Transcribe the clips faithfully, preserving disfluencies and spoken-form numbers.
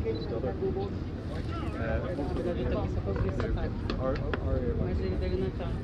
Mas ele deve não estar.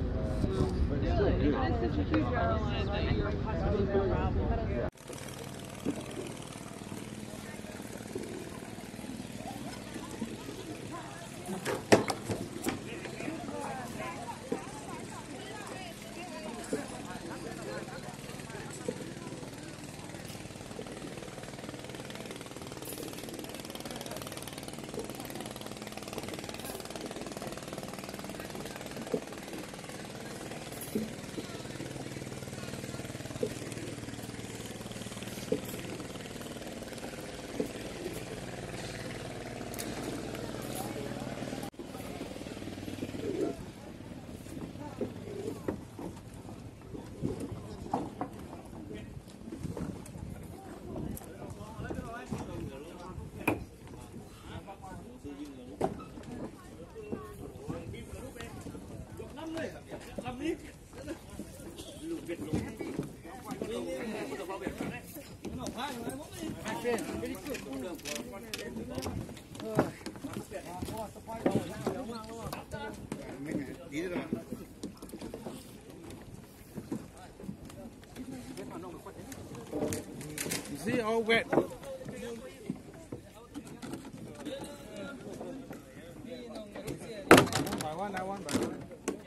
See, all wet. By one, by one, by one.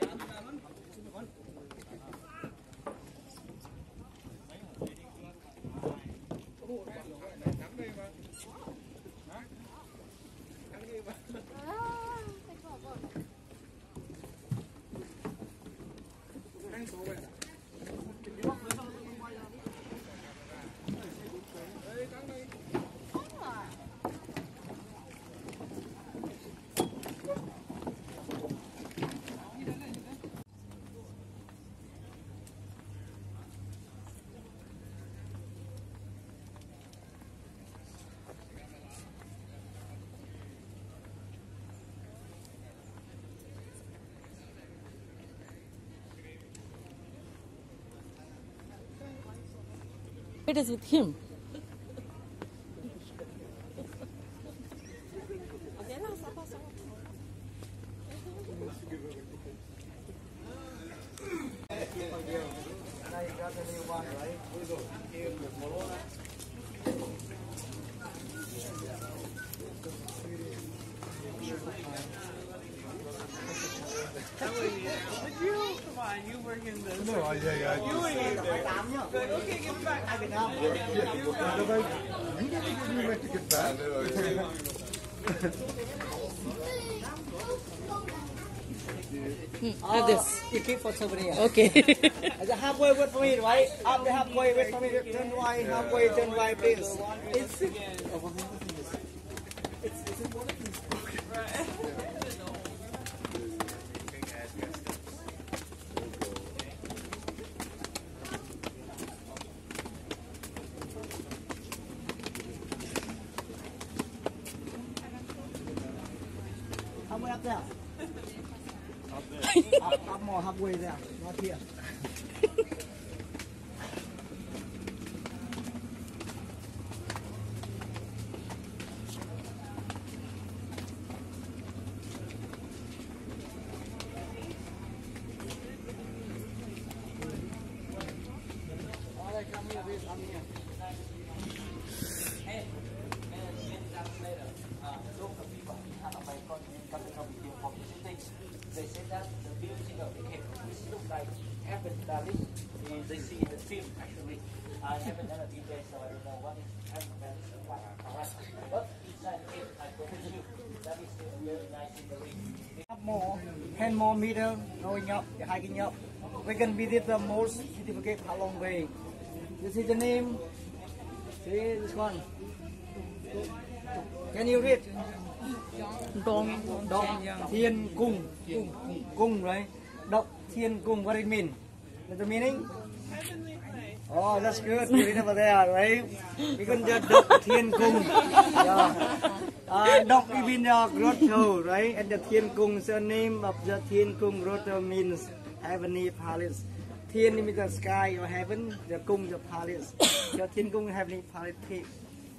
It is with him. You work in this. No, I, yeah, yeah. You ain't in there. Good. Okay, give it back. I can help. You never give me where to get back. Like this. You keep for somebody else. Okay. Halfway wait for me, right? Up the halfway wait for me. Turn right, halfway turn right, please. It's it's important. Halfway up there. Up there. Up, up more halfway there, not here. All right, come here, please, come here. Hey, later. Uh, look, the people have a microphone come to come for visiting. They said that the building of the cave, which look like heaven, darling. They see the film actually. I haven't done a detail, so I don't know what is heaven, darling. But inside the cave, I promise you, that is a very nice scenery. More, ten more meter going up, hiking up. We can visit the most beautiful cave a long way. This is the name. See this one. Can you read? Dong. Dong Thiên Cung. Cung, right? Dong Thiên Cung, what it mean? What's the meaning? Oh, that's good. You read over there, right? We can just Dong Thiên Cung. Yeah. Uh, Dong it means uh, grotto, right? And the Thiên Cung, the name of the Thiên Cung grotto means heavenly palace. Thiên means the sky or heaven, the Cung the palace. The Thiên Cung heavenly palace.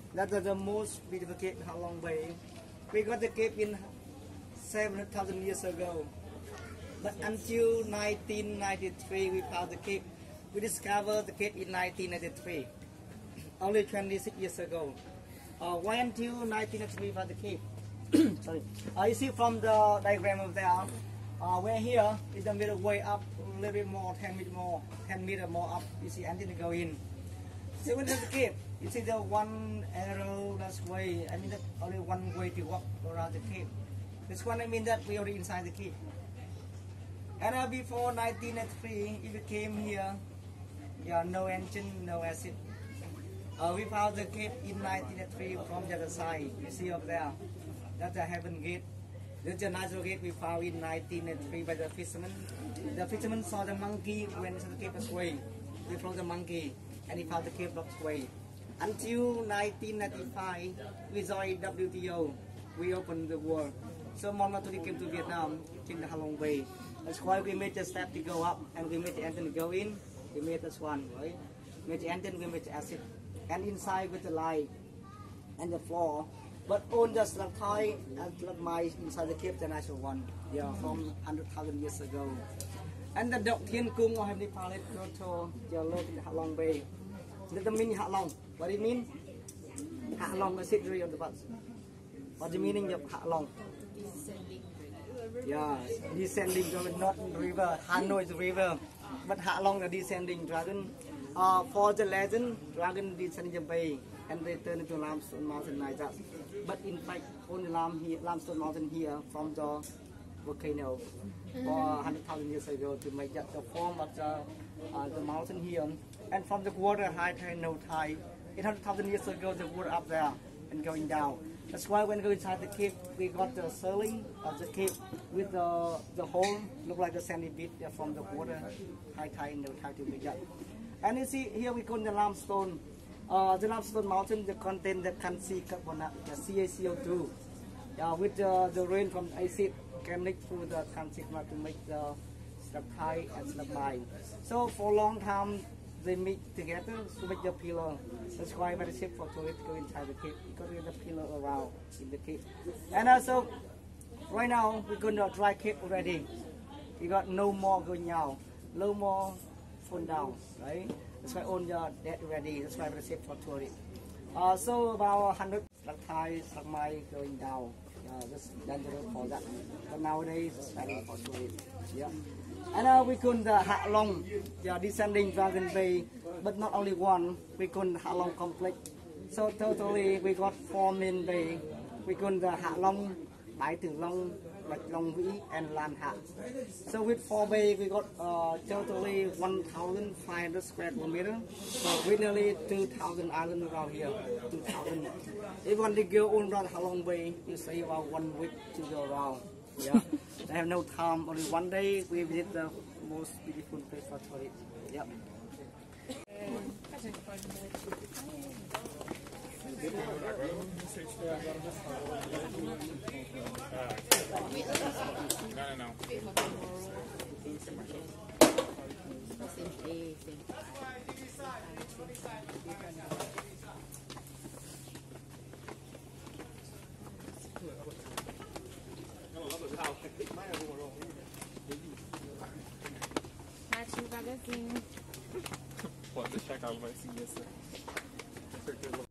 That's the most beautiful cave in Halong Bay. We got the cave in seven hundred thousand years ago. But until nineteen ninety-three, we found the cave. We discovered the cave in nineteen ninety-three, only twenty-six years ago. Uh, why until nineteen ninety-three we found the cave? Sorry. Uh, you see from the diagram of there, uh, we're here in the middle way up a little bit more, ten meter more, ten meter more up. You see, and then go in. So when there's the cave, you see the one arrow that's way. I mean, that only one way to walk around the cave. This one, I mean that we already inside the cave. And uh, before nineteen ninety-three, if you came here, yeah, no engine, no acid. Uh, we found the cave in nineteen ninety-three from the other side. You see up there, that's the Heaven Gate. There's a natural gate we found in nineteen ninety-three by the fisherman. The fisherman saw the monkey went into the cave away. We found the monkey, and he found the cave blocked away. Until nineteen ninety-five, we joined W T O. We opened the world. So Monmaturi came to Vietnam in the Halong Bay. That's why we made the step to go up, and we made the engine to go in. We made this one, right? Made the engine, we made the acid, and inside with the light and the floor. But on the slab tie and slab mine inside the cave, the natural one, yeah, from one hundred thousand years ago. And the Dok Thiên Cung or Heavenly Palace go to the lake in the Halong Bay. The meaning Hạ Long. What do you mean? Hạ Long, the city of the bus. What the meaning of Hạ Long? Yeah, descending dragon, not river. Hanoi is river, but Hạ Long the descending dragon. Uh, for the legend, dragon descending the bay and they turn into limestone mountain like that. But in fact, only lam here, limestone mountain here from the volcano for one hundred thousand years ago to make that the form of the uh, the mountain here. And from the water, high tide, no tide. eight hundred thousand years ago, the water up there and going down. That's why when we go inside the cave, we got the ceiling of the cave with the the hole, look like a sandy bit from the water, high tide, no tide to make that. And you see here we call the limestone. Uh, the limestone mountain, the contain the calcium carbonate, the C a C O two. Uh, with the, the rain from acid can leak through the calcium to make the slab tie and slab mine. So for a long time, they meet together to make the pillar. That's why when the ship for tourists go inside the cave, because we have the pillar around in the cave. And also, right now we're going to dry cave already. We got no more going now, no more fall down, right? That's why all the dead already. That's why we ship for tourists. Uh, so about one hundred slab Thai, slab mine going down. Uh, that's dangerous for that. But nowadays it's better for tourists. Yeah. And uh, we call the Hạ Long, yeah, descending Dragon Bay, but not only one, we call the Hạ Long complex. So totally we got four main bay. We call the Hạ Long, Bãi Tử Long, Bạch Long Vĩ, and Lan Hạ. So with four bay, we got uh, totally one thousand five hundred square kilometers. So we nearly two thousand islands around here, two thousand. If you want to go on around Hạ Long Bay, you say about one week to go around. Yeah, I have no time. Only one day we visit the most beautiful place for tourists. Yeah. No, no, no. Magazine. Pode deixar que ela vai seguir essa. Com certeza.